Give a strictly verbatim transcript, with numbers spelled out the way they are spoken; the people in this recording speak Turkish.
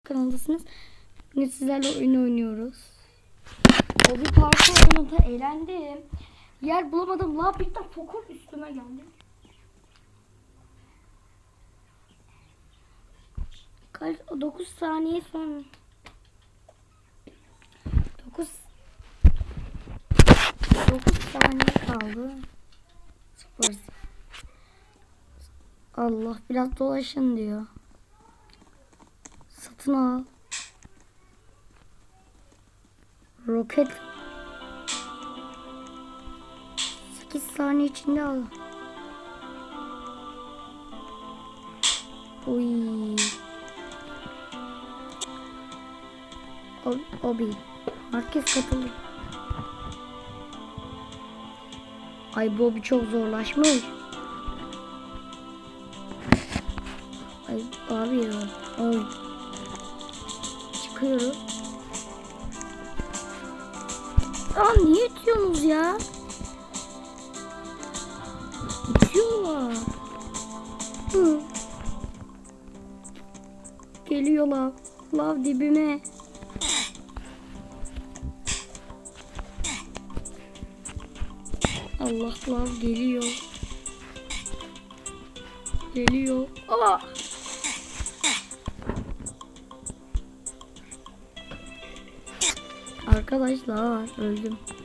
kanaldasınız. Bugün sizlerle oyun oynuyoruz. O bir parkur oyununda eğlendim. Yer bulamadım. La birden fokur üstüme geldi. Kaç? dokuz saniye sonra. dokuz dokuz saniye kaldı. Sıfır. Allah, biraz dolaşın diyor. Satın al. Roket. sekiz saniye içinde al. Uy. Obi. Herkes katıldı. Ay bu obi çok zorlaşmış. Ay abi ya. Oy. Çıkıyorum. Aa niye itiyorsunuz ya? İtiyorlar. Hı. Geliyor lav. Lav dibime. Allah, lav geliyor. Geliyor. Aa. Arkadaşlar öldüm.